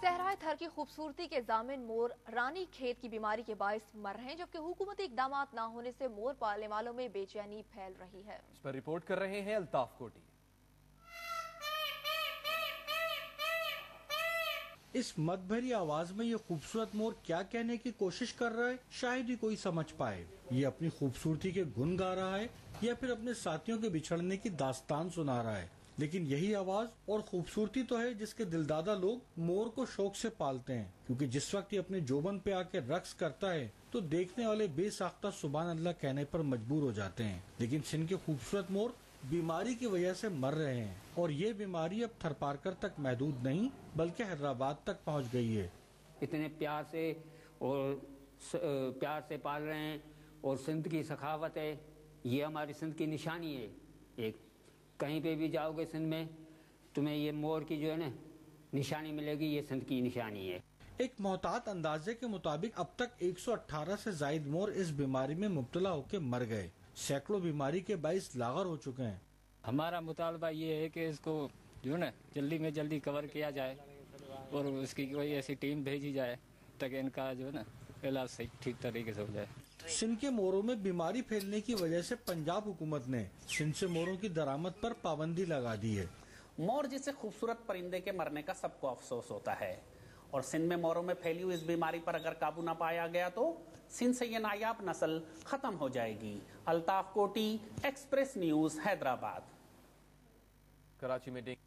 صحرائے تھر کی خوبصورتی کے ضامن مور رانی کھیت کی بیماری کے باعث مر رہے ہیں، جبکہ حکومتی اقدامات نہ ہونے سے مور پالنے والوں میں بے چینی پھیل رہی ہے۔ اس پر رپورٹ کر رہے ہیں الطاف کوٹی۔ اس مت بھری آواز میں یہ خوبصورت مور کیا کہنے کی کوشش کر رہا ہے، شاید ہی کوئی سمجھ پائے۔ یہ اپنی خوبصورتی کے گن گا رہا ہے یا پھر اپنے ساتھیوں کے بچھڑنے کی داستان سنا رہا ہے، لیکن یہی آواز اور خوبصورتی تو ہے جس کے دلدادہ لوگ مور کو شوق سے پالتے ہیں، کیونکہ جس وقت یہ اپنے جوبن پہ آ کے رقص کرتا ہے تو دیکھنے والے بے ساختہ سبحان اللہ کہنے پر مجبور ہو جاتے ہیں۔ لیکن سندھ کے خوبصورت مور بیماری کی وجہ سے مر رہے ہیں، اور یہ بیماری اب تھرپارکر تک محدود نہیں بلکہ حیدرآباد تک پہنچ گئی ہے۔ اتنے پیار سے پال رہے ہیں، اور سندھ کی سخاوت ہے، یہ ہماری سندھ کی نشانی ہے۔ ایک کہیں پہ بھی جاؤ گے سندھ میں تمہیں یہ مور کی جو ہے نا نشانی ملے گی، یہ سندھ کی نشانی ہے۔ ایک محتاط اندازے کے مطابق اب تک 118 سے زائد مور اس بیماری میں مبتلا ہو کے مر گئے، سینکڑوں بیماری کے باعث لاغر ہو چکے ہیں۔ ہمارا مطالبہ یہ ہے کہ اس کو جو ہے نا جلدی میں جلدی کور کیا جائے اور اس کی کوئی ایسی ٹیم بھیجی جائے تاکہ ان کا جو ہے نا علاج صحیح ٹھیک طریقے سے ہو جائے۔ سندھ کے موروں میں بیماری پھیلنے کی وجہ سے پنجاب حکومت نے سندھ سے موروں کی درآمد پر پابندی لگا دی ہے۔ مور جیسے خوبصورت پرندے کے مرنے کا سب کو افسوس ہوتا ہے، اور سندھ میں موروں میں پھیلی ہوئی اس بیماری پر اگر قابو نہ پایا گیا تو سندھ سے یہ نایاب نسل ختم ہو جائے گی۔ Altaf Koti, express news, Hyderabad. کراچی میں